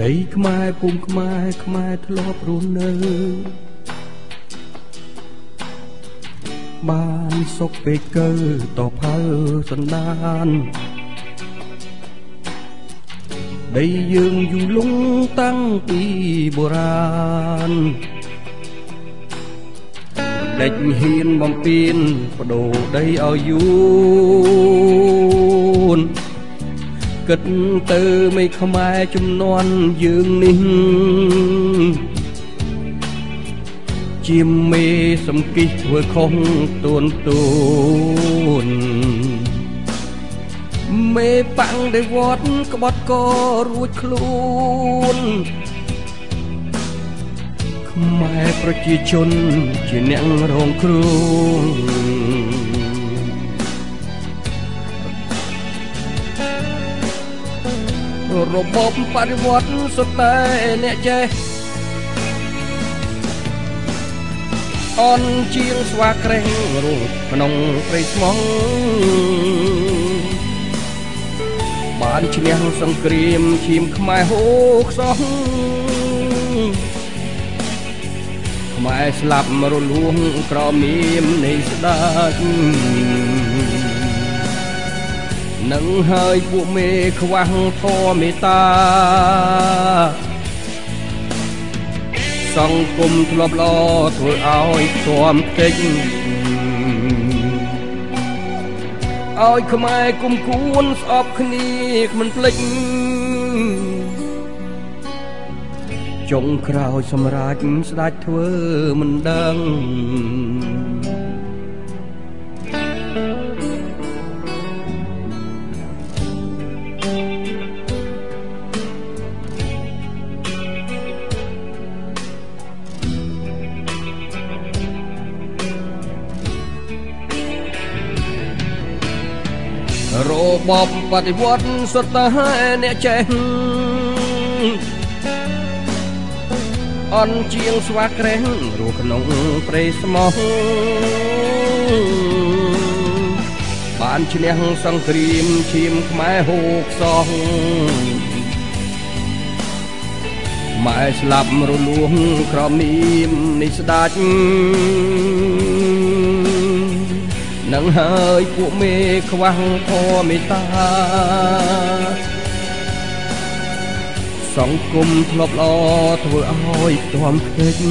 ដីខ្មែរភូមិខ្មែរខ្មែរធ្លាប់រស់នៅបានសុខពេកកើតផៅសន្តានដីយើងយូរលង់តាំងពីបុរាណដេចហ៊ានបំពេញបដូរដីឲ្យយួនគិតទៅមិនខ្មែរជំនាន់យើងនេះជាមេសំគិះធ្វើខុសទួនមេប៉ាំងដែលវត្តក្បត់ក៏រួចខ្លួនខ្មែរប្រជាជនជាអ្នករងគ្រោះរបបបដិវត្តសុទ្ធតែអ្នកចេះអនជាងស្វាក្រេះរស់ក្នុងព្រៃស្មងបានឈ្នះសង្គ្រាមឈាមខ្មែរហូរខ្សោះខ្មែរស្លាប់រលួងក្រមៀមនៃស្ដេចនឹងហើយពួកមេខ្វះធម៌មេត្តាសង្គមធ្លាប់ល្អធ្វើឲ្យទ្រាំតិចឲ្យខ្មែរគុំគួនស្អប់គ្នាមិនភ្លេចចុងក្រោយសម្រាប់ស្ដេចធ្វើមិនដឹងរបបបដិវត្តសុទ្ធតែអ្នកចេះអនជាងស្វាក្រេះរស់ក្នុងព្រៃស្មោះបានឈ្នះសង្គ្រាមឈាមខ្មែរហូរខ្សោះម៉ែស្លាប់រលួងក្រមនាមនៃស្ដេចនឹងហើយពួកមេខ្វះធម៌មេត្តាសង្គមធ្លាប់ល្អធ្វើឲ្យទ្រាំពេក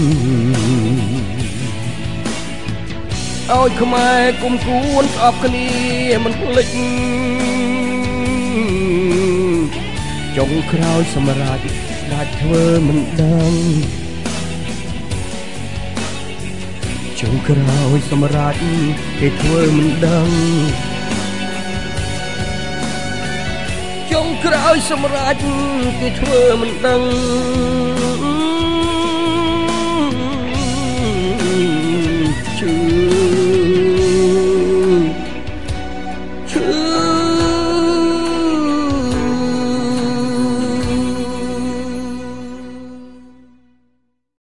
ឲ្យខ្មែរគុំគួនស្អប់គ្នាមិនភ្លេចចុងក្រោយសម្រាប់ស្ដេចធ្វើមិនដឹងចុងក្រោយសម្រាប់គេធ្វើមិនដឹងចុងក្រោយសម្រាប់គេធ្វើមិនដឹងជឿ